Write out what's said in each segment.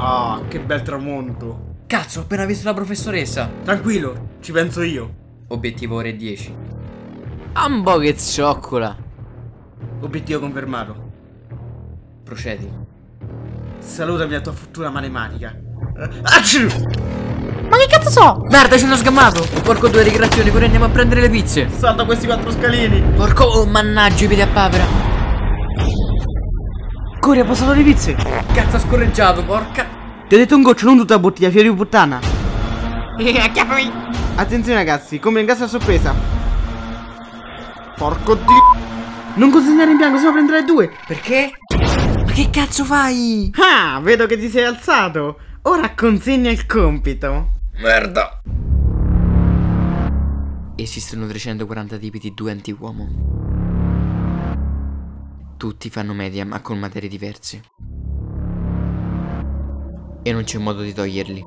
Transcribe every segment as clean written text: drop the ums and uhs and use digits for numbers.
Ah, che bel tramonto. Cazzo, ho appena visto la professoressa. Tranquillo, ci penso io. Obiettivo ore 10. Ambo che zoccola. Obiettivo confermato. Procedi. Salutami la tua futura matematica. Acciu! Ma che cazzo so? Merda, ci hanno sgammato. Porco due ricreazioni, corri, andiamo a prendere le pizze. Salta questi 4 scalini. Porco, oh, mannaggia i piedi a papera. Corri, ha passato le pizze. Cazzo, ha scorreggiato, porca. Ti ho detto un goccio, non tutta la bottiglia, fiori di puttana. Acchiappami. Attenzione ragazzi, come in casa a sorpresa. Porco dio. Non consegnare in bianco, se no prendere 2. Perché? Ma che cazzo fai? Ah, vedo che ti sei alzato. Ora consegna il compito. Merda. Esistono 340 tipi di 2 antiuomo. Tutti fanno media ma con materie diverse. E non c'è modo di toglierli.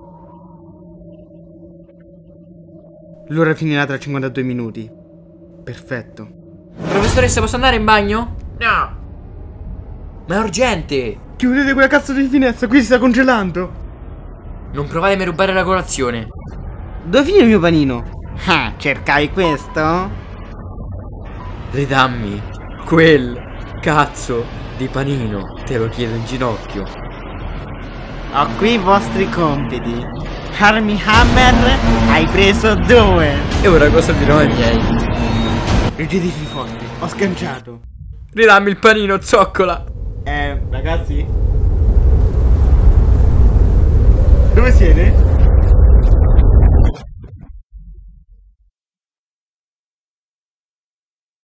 L'ora finirà tra 52 minuti. Perfetto. Professoressa, posso andare in bagno? No. Ma è urgente. Chiudete quella cazzo di finestra, qui si sta congelando. Non provate a rubare la colazione. Dove finì il mio panino? Ah, cercavi questo? Ridammi quel cazzo di panino. Te lo chiedo in ginocchio. Ho qui i vostri compiti. Army Hammer, hai preso 2. E ora cosa dirò ai miei? Reggetevi forte, ho sganciato. Ridammi il panino, zoccola. Ragazzi? Dove siete?